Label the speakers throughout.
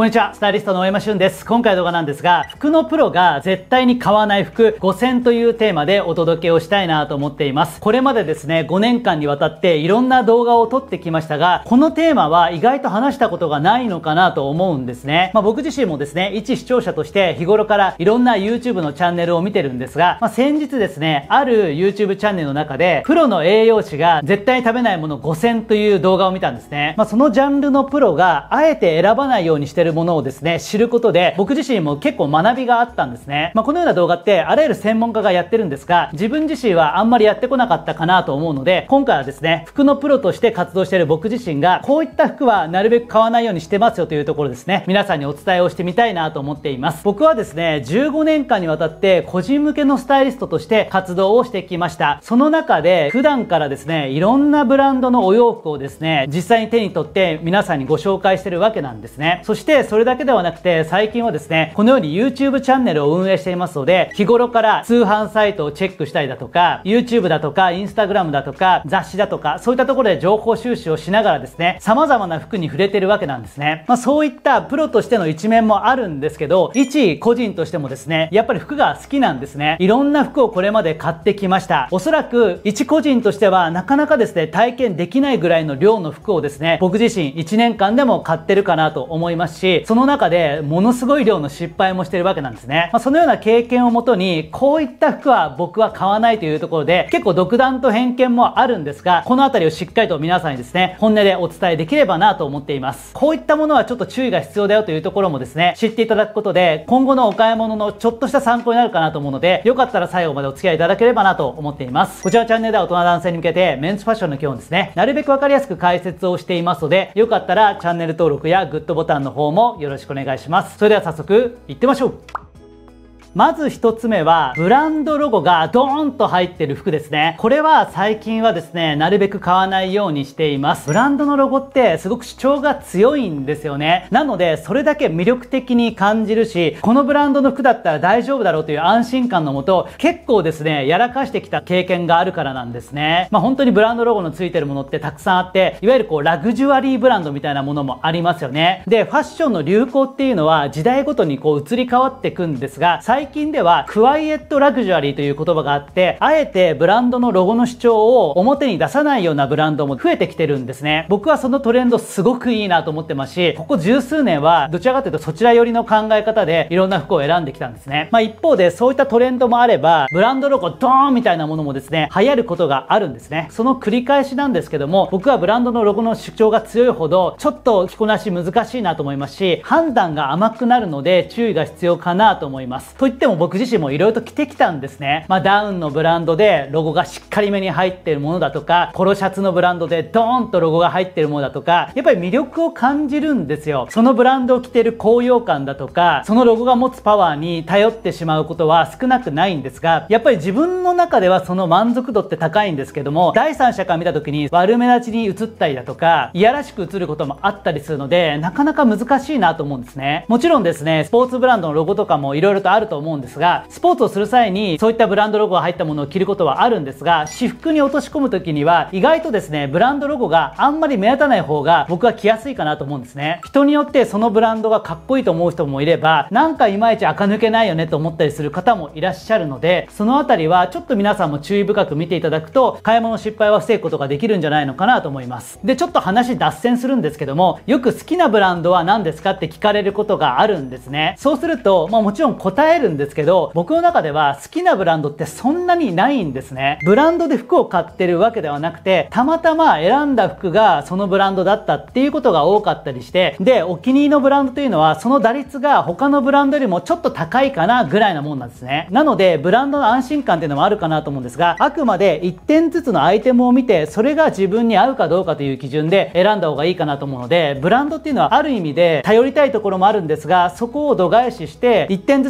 Speaker 1: こんにちは、スタイリストの大山俊です。今回の動画なんですが、服のプロが絶対に買わない服5選というテーマでお届けをしたいなと思っています。これまでですね、5年間にわたっていろんな動画を撮ってきましたが、このテーマは意外と話したことがないのかなと思うんですね。僕自身もですね、一視聴者として日頃からいろんな YouTube のチャンネルを見てるんですが、先日ですね、ある YouTube チャンネルの中で、プロの栄養士が絶対に食べないもの5選という動画を見たんですね。そのジャンルのプロがあえて選ばないようにしてるものをですね、知ることで僕自身も結構学びがあったんですね。このような動画ってあらゆる専門家がやってるんですが、自分自身はあんまりやってこなかったかなと思うので、今回はですね、服のプロとして活動している僕自身がこういった服はなるべく買わないようにしてますよというところですね、皆さんにお伝えをしてみたいなと思っています。僕はですね、15年間にわたって個人向けのスタイリストとして活動をしてきました。その中で普段からですね、いろんなブランドのお洋服をですね、実際に手に取って皆さんにご紹介してるわけなんですね。そしてそれだけではなくて、最近はですね、このように YouTube チャンネルを運営していますので、日頃から通販サイトをチェックしたりだとか、YouTube だとか Instagram だとか雑誌だとか、そういったところで情報収集をしながらですね、様々な服に触れてるわけなんですね。そういったプロとしての一面もあるんですけど、一個人としてもですね、やっぱり服が好きなんですね。いろんな服をこれまで買ってきました。おそらく一個人としてはなかなかですね、体験できないぐらいの量の服をですね、僕自身1年間でも買ってるかなと思いますし、その中でものすごい量の失敗もしてるわけなんですね。そのような経験をもとに、こういった服は僕は買わないというところで、結構独断と偏見もあるんですが、このあたりをしっかりと皆さんにですね、本音でお伝えできればなと思っています。こういったものはちょっと注意が必要だよというところもですね、知っていただくことで、今後のお買い物のちょっとした参考になるかなと思うので、よかったら最後までお付き合いいただければなと思っています。こちらのチャンネルでは大人男性に向けて、メンズファッションの基本ですね、なるべくわかりやすく解説をしていますので、よかったらチャンネル登録やグッドボタンの方もよろしくお願いします。それでは早速行ってみましょう。まず一つ目は、ブランドロゴがドーンと入ってる服ですね。これは最近はですね、なるべく買わないようにしています。ブランドのロゴってすごく主張が強いんですよね。なので、それだけ魅力的に感じるし、このブランドの服だったら大丈夫だろうという安心感のもと、結構ですね、やらかしてきた経験があるからなんですね。本当にブランドロゴのついてるものってたくさんあって、いわゆるラグジュアリーブランドみたいなものもありますよね。で、ファッションの流行っていうのは時代ごとに移り変わっていくんですが、最近ではクワイエットラグジュアリーという言葉があって、あえてブランドのロゴの主張を表に出さないようなブランドも増えてきてるんですね。僕はそのトレンドすごくいいなと思ってますし、ここ十数年はどちらかというとそちら寄りの考え方でいろんな服を選んできたんですね。一方でそういったトレンドもあれば、ブランドロゴドーンみたいなものもですね、流行ることがあるんですね。その繰り返しなんですけども、僕はブランドのロゴの主張が強いほどちょっと着こなし難しいなと思いますし、判断が甘くなるので注意が必要かなと思います。といっても僕自身もいろいろと着てきたんですね。ダウンのブランドでロゴがしっかりめに入っているものだとか、ポロシャツのブランドでドーンとロゴが入っているものだとか、やっぱり魅力を感じるんですよ。そのブランドを着ている高揚感だとか、そのロゴが持つパワーに頼ってしまうことは少なくないんですが、やっぱり自分の中ではその満足度って高いんですけども、第三者から見た時に悪目立ちに映ったりだとか、いやらしく映ることもあったりするので、なかなか難しいなと思うんですね。もちろんですね、スポーツブランドのロゴとかもいろいろとあると思うんですが、スポーツをする際にそういったブランドロゴが入ったものを着ることはあるんですが、私服に落とし込む時には意外とですね、ブランドロゴがあんまり目立たない方が僕は着やすいかなと思うんですね。人によってそのブランドがかっこいいと思う人もいれば、なんかいまいち垢抜けないよねと思ったりする方もいらっしゃるので、そのあたりはちょっと皆さんも注意深く見ていただくと、買い物失敗は防ぐことができるんじゃないのかなと思います。で、ちょっと話脱線するんですけども、よく好きなブランドは何ですかって聞かれることがあるんですね。そうすると、もちろん答えるんですけど、僕の中では好きなブランドってそんなにないんですね。ブランドで服を買ってるわけではなくて、たまたま選んだ服がそのブランドだったっていうことが多かったりして、で、お気に入りのブランドというのはその打率が他のブランドよりもちょっと高いかなぐらいなもんなんですね。なので、ブランドの安心感っていうのもあるかなと思うんですが、あくまで1点ずつのアイテムを見て、それが自分に合うかどうかという基準で選んだ方がいいかなと思うので、ブランドっていうのはある意味で頼りたいところもあるんですが、そこを度外視して1点ずつ丁寧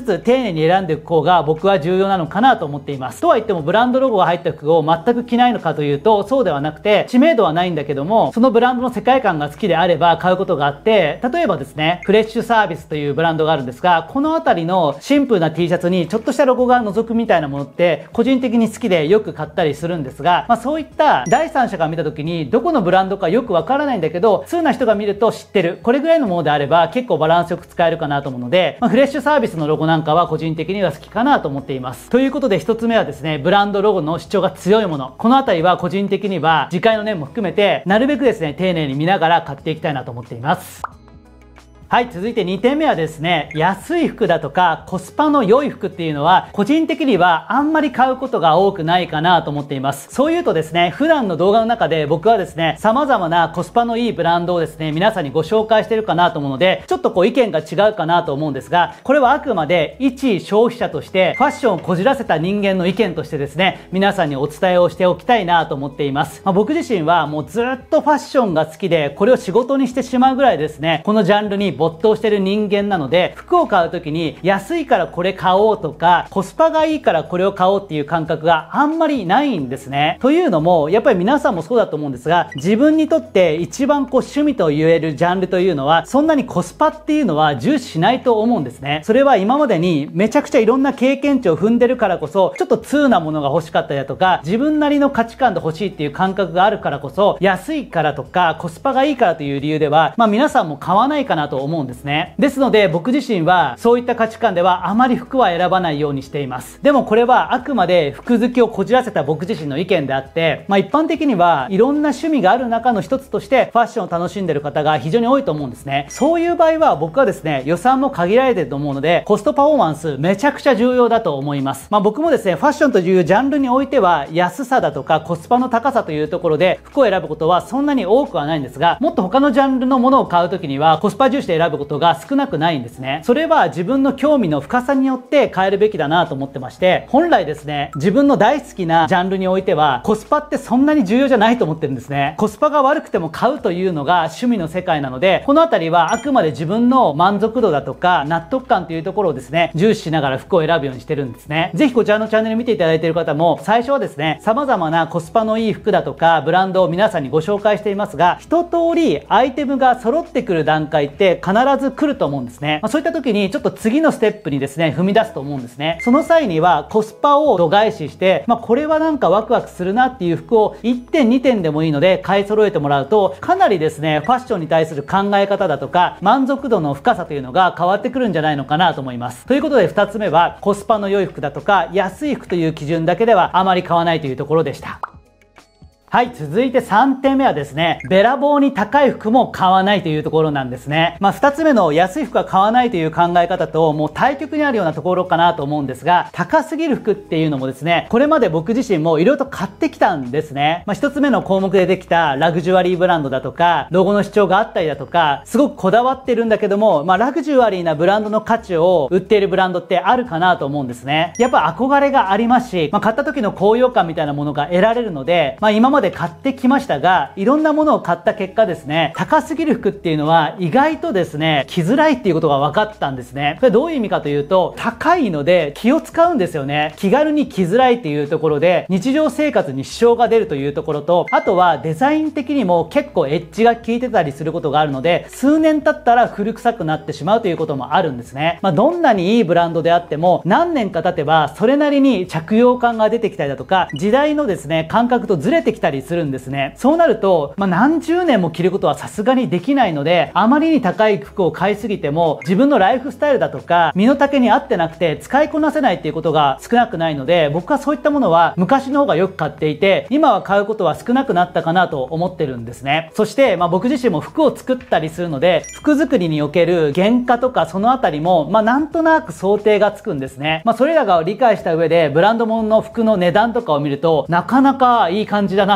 Speaker 1: 寧に選んでいく方が僕は重要なのかなと思っています。とは言ってもブランドロゴが入った服を全く着ないのかというとそうではなくて、知名度はないんだけども、そのブランドの世界観が好きであれば買うことがあって、例えばですね、フレッシュサービスというブランドがあるんですが、この辺りのシンプルな T シャツにちょっとしたロゴが覗くみたいなものって個人的に好きでよく買ったりするんですが、そういった第三者が見た時にどこのブランドかよくわからないんだけど、通な人が見ると知ってる、これぐらいのものであれば結構バランスよく使えるかなと思うので、フレッシュサービスのロゴなんかは個人的には好きかなと思っています。ということで一つ目はですね、ブランドロゴの主張が強いもの。この辺りは個人的には次回の念も含めてなるべくですね、丁寧に見ながら買っていきたいなと思っています。はい、続いて2点目はですね、安い服だとかコスパの良い服っていうのは個人的にはあんまり買うことが多くないかなと思っています。そう言うとですね、普段の動画の中で僕はですね、様々なコスパのいいブランドをですね、皆さんにご紹介してるかなと思うので、ちょっと意見が違うかなと思うんですが、これはあくまで一消費者としてファッションをこじらせた人間の意見としてですね、皆さんにお伝えをしておきたいなと思っています。僕自身はもうずっとファッションが好きで、これを仕事にしてしまうぐらいですね、このジャンルに没頭してる人間なので、服を買う時に安いからこれ買おうとかコスパがいいからこれを買おうっていう感覚があんまりないんですね。というのもやっぱり皆さんもそうだと思うんですが、自分にとって一番趣味と言えるジャンルというのはそんなにコスパっていうのは重視しないと思うんですね。それは今までにめちゃくちゃいろんな経験値を踏んでるからこそ、ちょっと通なものが欲しかったりだとか、自分なりの価値観で欲しいっていう感覚があるからこそ、安いからとかコスパがいいからという理由では皆さんも買わないかなと思うんですね。ですので僕自身はそういった価値観ではあまり服は選ばないようにしています。でもこれはあくまで服好きをこじらせた僕自身の意見であって、一般的にはいろんな趣味がある中の一つとしてファッションを楽しんでいる方が非常に多いと思うんですね。そういう場合は僕はですね、予算も限られていると思うのでコストパフォーマンスめちゃくちゃ重要だと思います。僕もですね、ファッションというジャンルにおいては安さだとかコスパの高さというところで服を選ぶことはそんなに多くはないんですが、もっと他のジャンルのものを買うときにはコスパ重視で選ぶことが少なくないんですね。それは自分の興味の深さによって変えるべきだなと思ってまして、本来ですね、自分の大好きなジャンルにおいてはコスパってそんなに重要じゃないと思ってるんですね。コスパが悪くても買うというのが趣味の世界なので、このあたりはあくまで自分の満足度だとか納得感というところをですね、重視しながら服を選ぶようにしてるんですね。ぜひこちらのチャンネル見ていただいている方も、最初はですね、様々なコスパのいい服だとかブランドを皆さんにご紹介していますが、一通りアイテムが揃ってくる段階って必ず来ると思うんですね。そういった時にちょっと次のステップにですね、踏み出すと思うんですね。その際にはコスパを度外視して、これはなんかワクワクするなっていう服を1点2点でもいいので買い揃えてもらうと、かなりですね、ファッションに対する考え方だとか満足度の深さというのが変わってくるんじゃないのかなと思います。ということで2つ目はコスパの良い服だとか安い服という基準だけではあまり買わないというところでした。はい、続いて3点目はですね、べらぼうに高い服も買わないというところなんですね。2つ目の安い服は買わないという考え方ともう対極にあるようなところかなと思うんですが、高すぎる服っていうのもですね、これまで僕自身も色々と買ってきたんですね。1つ目の項目でできたラグジュアリーブランドだとか、ロゴの主張があったりだとか、すごくこだわってるんだけども、ラグジュアリーなブランドの価値を売っているブランドってあるかなと思うんですね。やっぱ憧れがありますし、買った時の高揚感みたいなものが得られるので、今まで買ってきましたが、いろんなものを買った結果ですね、高すぎる服っていうのは意外とですね、着づらいっていうことが分かったんですね。これどういう意味かというと、高いので気を使うんですよね。気軽に着づらいっていうところで、日常生活に支障が出るというところと、あとはデザイン的にも結構エッジが効いてたりすることがあるので、数年経ったら古臭くなってしまうということもあるんですね。どんなにいいブランドであっても、何年か経てばそれなりに着用感が出てきたりだとか、時代のですね、感覚とずれてきたりするんですね。そうなると、何十年も着ることはさすがにできないので、あまりに高い服を買いすぎても自分のライフスタイルだとか身の丈に合ってなくて使いこなせないっていうことが少なくないので、僕はそういったものは昔の方がよく買っていて、今は買うことは少なくなったかなと思ってるんですね。そして、僕自身も服を作ったりするので、服作りにおける原価とかそのあたりも、なんとなく想定がつくんですね。それらが理解した上でブランド物の服の値段とかを見ると、なかなかいい感じだな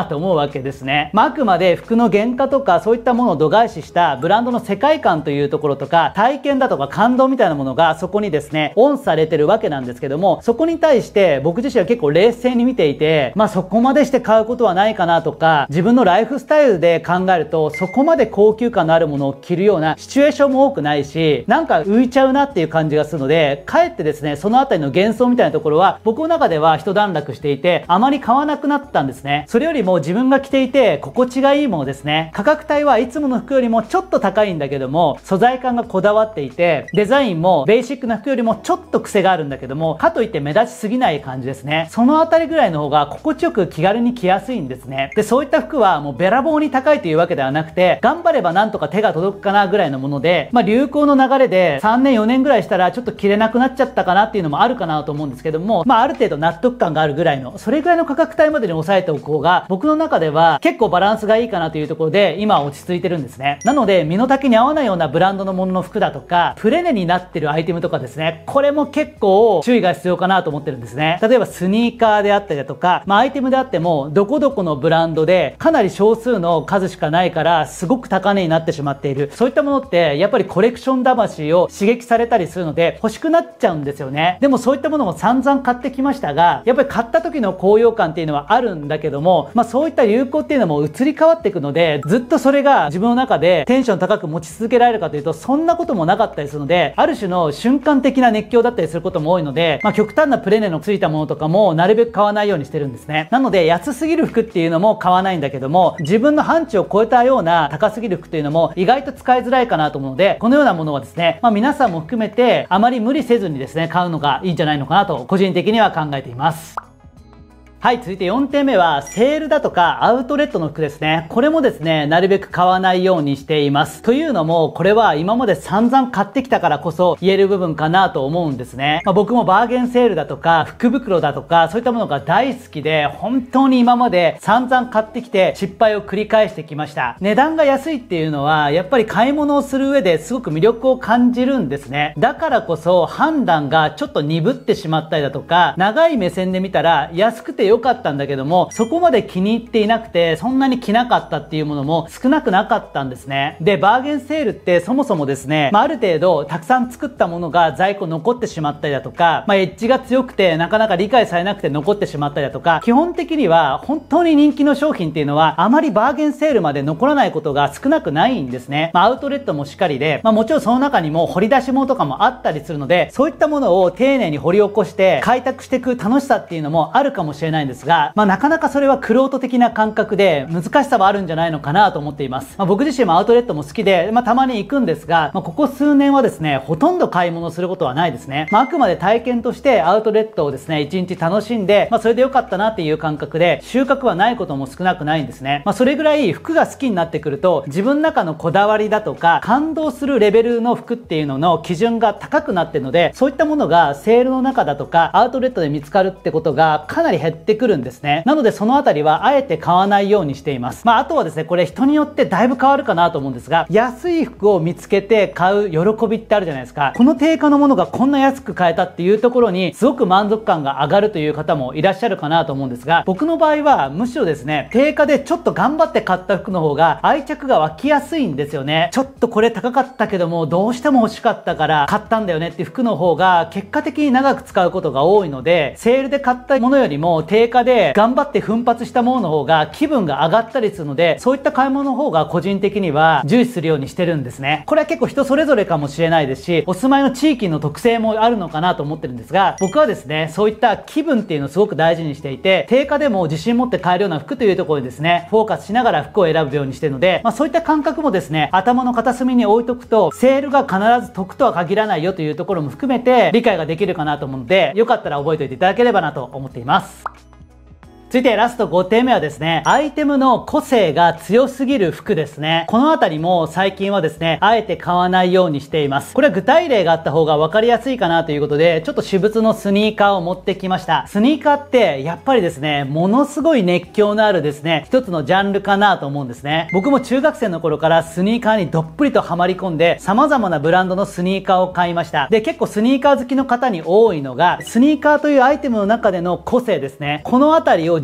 Speaker 1: なと思うわけですね。あくまで服の原価とかそういったものを度外視したブランドの世界観というところとか、体験だとか感動みたいなものがそこにですね、オンされてるわけなんですけども、そこに対して僕自身は結構冷静に見ていて、そこまでして買うことはないかなとか、自分のライフスタイルで考えると、そこまで高級感のあるものを着るようなシチュエーションも多くないし、なんか浮いちゃうなっていう感じがするので、かえってですね、そのあたりの幻想みたいなところは、僕の中では一段落していて、あまり買わなくなったんですね。それよりも自分が着ていて、心地がいいものですね。価格帯はいつもの服よりもちょっと高いんだけども、素材感がこだわっていて、デザインもベーシックな服よりもちょっと癖があるんだけども、かといって目立ちすぎない感じですね。そのあたりぐらいの方が心地よく気軽に着やすいんですね。で、そういった服はもうべらぼうに高いというわけではなくて、頑張ればなんとか手が届くかなぐらいのもので、流行の流れで3年4年ぐらいしたらちょっと着れなくなっちゃったかなっていうのもあるかなと思うんですけども、ある程度納得感があるぐらいの、それぐらいの価格帯までに抑えておく方が、僕の中では結構バランスがいいかなというところで、今は落ち着いてるんですね。なので、身の丈に合わないようなブランドのものの服だとか、プレネになってるアイテムとかですね、これも結構注意が必要かなと思ってるんですね。例えばスニーカーであったりだとか、アイテムであっても、どこどこのブランドで、かなり少数の数しかないから、すごく高値になってしまっている。そういったものって、やっぱりコレクション魂を刺激されたりするので、欲しくなっちゃうんですよね。でもそういったものも散々買ってきましたが、やっぱり買った時の高揚感っていうのはあるんだけども、そういった流行っていうのも移り変わっていくので、ずっとそれが自分の中でテンション高く持ち続けられるかというと、そんなこともなかったりするので、ある種の瞬間的な熱狂だったりすることも多いので、極端なプレネのついたものとかもなるべく買わないようにしてるんですね。なので、安すぎる服っていうのも買わないんだけども、自分の範疇を超えたような高すぎる服っていうのも意外と使いづらいかなと思うので、このようなものはですね、皆さんも含めてあまり無理せずにですね、買うのがいいんじゃないのかなと個人的には考えています。はい、続いて4点目は、セールだとかアウトレットの服ですね。これもですね、なるべく買わないようにしています。というのも、これは今まで散々買ってきたからこそ言える部分かなと思うんですね。僕もバーゲンセールだとか、福袋だとか、そういったものが大好きで、本当に今まで散々買ってきて失敗を繰り返してきました。値段が安いっていうのは、やっぱり買い物をする上ですごく魅力を感じるんですね。だからこそ判断がちょっと鈍ってしまったりだとか、長い目線で見たら安くて良かったんだけども、そこまで気に入っていなくて、そんなに着なかったっていうものも少なくなかったんですね。で、バーゲンセールってそもそもですね、ある程度たくさん作ったものが在庫残ってしまったりだとか、エッジが強くてなかなか理解されなくて残ってしまったりだとか、基本的には本当に人気の商品っていうのはあまりバーゲンセールまで残らないことが少なくないんですね。アウトレットもしっかりで、もちろんその中にも掘り出し物とかもあったりするので、そういったものを丁寧に掘り起こして開拓していく楽しさっていうのもあるかもしれないんですが、なかなかそれは玄人的な感覚で難しさはあるんじゃないのかなと思っています。僕自身もアウトレットも好きで、たまに行くんですが、ここ数年はですね、ほとんど買い物することはないですね。あくまで体験としてアウトレットをですね、一日楽しんで、それで良かったなっていう感覚で、収穫はないことも少なくないんですね。それぐらい服が好きになってくると、自分の中のこだわりだとか、感動するレベルの服っていうのの基準が高くなってるので、そういったものがセールの中だとか、アウトレットで見つかるってことがかなり減ってくるんですね。なのでそのあたりはあえて買わないようにしています。あとはですね、これ人によってだいぶ変わるかなと思うんですが、安い服を見つけて買う喜びってあるじゃないですか。この定価のものがこんな安く買えたっていうところにすごく満足感が上がるという方もいらっしゃるかなと思うんですが、僕の場合はむしろですね、定価でちょっと頑張って買った服の方が愛着が湧きやすいんですよね。ちょっとこれ高かったけどもどうしても欲しかったから買ったんだよねっていう服の方が結果的に長く使うことが多いので、セールで買ったものよりも定価で頑張って奮発したものの方が気分が上がったりするので、そういった買い物の方が個人的には重視するようにしてるんですね。これは結構人それぞれかもしれないですし、お住まいの地域の特性もあるのかなと思ってるんですが、僕はですね、そういった気分っていうのをすごく大事にしていて、定価でも自信持って買えるような服というところにですね、フォーカスしながら服を選ぶようにしてるので、そういった感覚もですね、頭の片隅に置いとくと、セールが必ず得とは限らないよというところも含めて理解ができるかなと思うので、よかったら覚えておいていただければなと思っています。続いてラスト5点目はですね、アイテムの個性が強すぎる服ですね。このあたりも最近はですね、あえて買わないようにしています。これは具体例があった方が分かりやすいかなということで、ちょっと私物のスニーカーを持ってきました。スニーカーってやっぱりですね、ものすごい熱狂のあるですね、一つのジャンルかなと思うんですね。僕も中学生の頃からスニーカーにどっぷりとハマり込んで、様々なブランドのスニーカーを買いました。で、結構スニーカー好きの方に多いのが、スニーカーというアイテムの中での個性ですね。このあたりを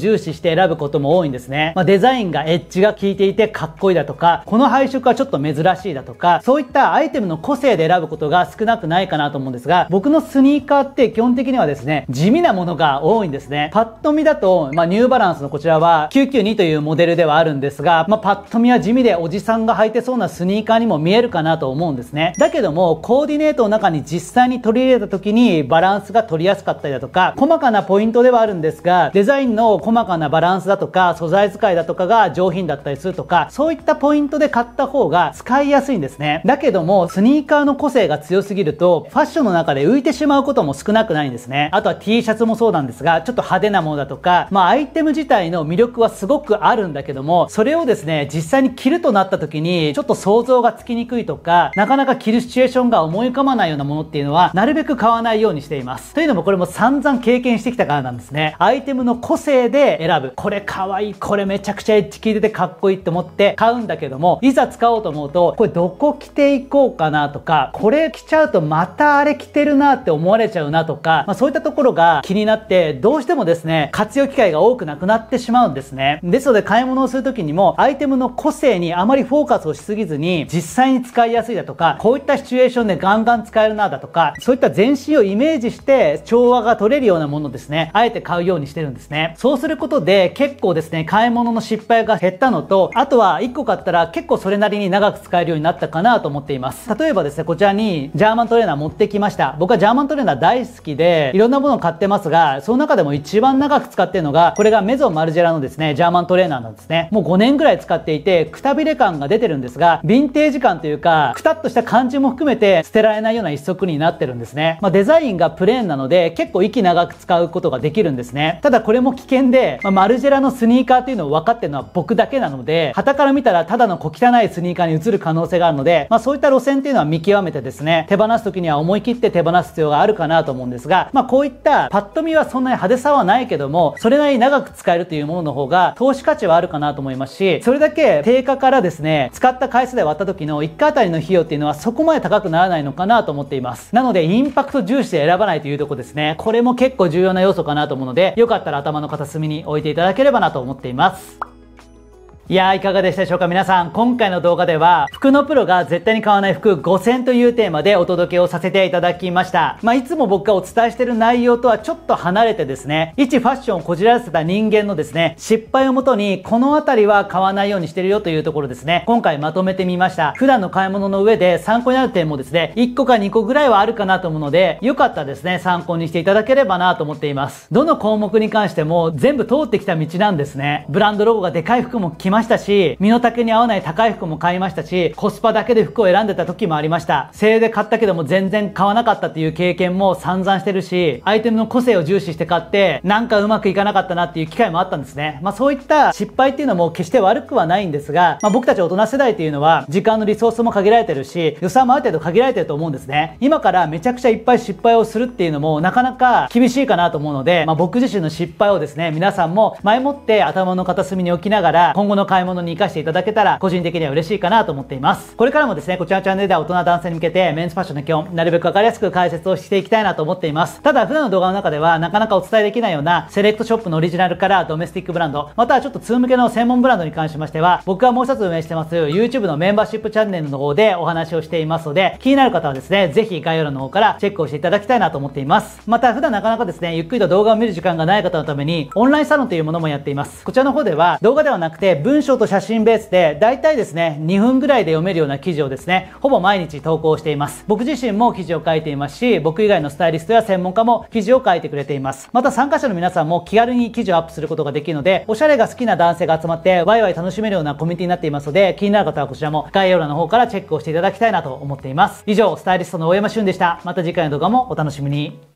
Speaker 1: 重視して選ぶことも多いんですね。デザインがエッジが効いていてかっこいいだとか、この配色はちょっと珍しいだとか、そういったアイテムの個性で選ぶことが少なくないかなと思うんですが、僕のスニーカーって基本的にはですね、地味なものが多いんですね。パッと見だと、ニューバランスのこちらは992というモデルではあるんですが、パッと見は地味でおじさんが履いてそうなスニーカーにも見えるかなと思うんですね。だけども、コーディネートの中に実際に取り入れた時にバランスが取りやすかったりだとか、細かなポイントではあるんですが、デザインの細かなバランスだとか、素材使いだとかが上品だったりするとか、そういったポイントで買った方が使いやすいんですね。だけども、スニーカーの個性が強すぎると、ファッションの中で浮いてしまうことも少なくないんですね。あとは T シャツもそうなんですが、ちょっと派手なものだとか、アイテム自体の魅力はすごくあるんだけども、それをですね、実際に着るとなった時に、ちょっと想像がつきにくいとか、なかなか着るシチュエーションが思い浮かばないようなものっていうのは、なるべく買わないようにしています。というのもこれも散々経験してきたからなんですね。アイテムの個性で選ぶ。これ可愛い、これめちゃくちゃエッジ効いててかっこいいって思って買うんだけども、いざ使おうと思うと、これどこ着ていこうかなとか、これ着ちゃうとまたあれ着てるなって思われちゃうなとか、そういったところが気になって、どうしてもですね、活用機会が多くなくなってしまうんですね。ですので買い物をするときにも、アイテムの個性にあまりフォーカスをしすぎずに、実際に使いやすいだとか、こういったシチュエーションでガンガン使えるなだとか、そういった全身をイメージして調和が取れるようなものですね、あえて買うようにしてるんですね。そうすることで結構ですね、買い物の失敗が減ったのと、あとは1個買ったら結構それなりに長く使えるようになったかなと思っています。例えばですね、こちらにジャーマントレーナー持ってきました。僕はジャーマントレーナー大好きで、いろんなものを買ってますが、その中でも一番長く使っているのが、これがメゾンマルジェラのですね、ジャーマントレーナーなんですね。もう5年ぐらい使っていて、くたびれ感が出てるんですが、ヴィンテージ感というか、くたっとした感じも含めて捨てられないような一足になってるんですね。デザインがプレーンなので、結構息長く使うことができるんですね。ただこれも危険で、マルジェラのスニーカーというのを分かってるのは僕だけなので、傍から見たらただの小汚いスニーカーに移る可能性があるので、そういった路線っていうのは見極めてですね、手放す時には思い切って手放す必要があるかなと思うんですが、こういったパッと見はそんなに派手さはないけども、それなりに長く使えるというものの方が投資価値はあるかなと思いますし、それだけ定価からですね、使った回数で割った時の1回あたりの費用っていうのはそこまで高くならないのかなと思っています。なのでインパクト重視で選ばないというところですね。これも結構重要な要素かなと思うので、よかったら頭の片隅に置いていただければなと思っています。いやー、いかがでしたでしょうか皆さん。今回の動画では、服のプロが絶対に買わない服5選というテーマでお届けをさせていただきました。いつも僕がお伝えしている内容とはちょっと離れてですね、一ファッションをこじらせた人間のですね、失敗をもとに、このあたりは買わないようにしてるよというところですね、今回まとめてみました。普段の買い物の上で参考になる点もですね、1個か2個ぐらいはあるかなと思うので、よかったらですね、参考にしていただければなと思っています。どの項目に関しても全部通ってきた道なんですね。ブランドロゴがでかい服も着ましたし、身の丈に合わない高い服も買いましたし、コスパだけで服を選んでた時もありました。セールで買ったけども全然買わなかったっていう経験も散々してるし、アイテムの個性を重視して買って、なんかうまくいかなかったなっていう機会もあったんですね。そういった失敗っていうのも決して悪くはないんですが、僕たち大人世代っていうのは、時間のリソースも限られてるし、予算もある程度限られてると思うんですね。今からめちゃくちゃいっぱい失敗をするっていうのも、なかなか厳しいかなと思うので、僕自身の失敗をですね、皆さんも前もって頭の片隅に置きながら、今後の買い物に活かしていただけたら、個人的には嬉しいかなと思っています。これからもですね、こちらのチャンネルでは大人男性に向けて、メンズファッションの基本、なるべくわかりやすく解説をしていきたいなと思っています。ただ、普段の動画の中では、なかなかお伝えできないような、セレクトショップのオリジナルからドメスティックブランド、またはちょっと通向けの専門ブランドに関しましては、僕がもう一つ運営してます、YouTube のメンバーシップチャンネルの方でお話をしていますので、気になる方はですね、ぜひ概要欄の方からチェックをしていただきたいなと思っています。また、普段なかなかですね、ゆっくりと動画を見る時間がない方のために、オンラインサロンというものもやっています。こちらの方では、動画ではなくて、文章と写真ベースで、だいたいですね、2分ぐらいで読めるような記事をですね、ほぼ毎日投稿しています。僕自身も記事を書いていますし、僕以外のスタイリストや専門家も記事を書いてくれています。また参加者の皆さんも気軽に記事をアップすることができるので、おしゃれが好きな男性が集まってワイワイ楽しめるようなコミュニティになっていますので、気になる方はこちらも概要欄の方からチェックをしていただきたいなと思っています。以上、スタイリストの大山俊でした。また次回の動画もお楽しみに。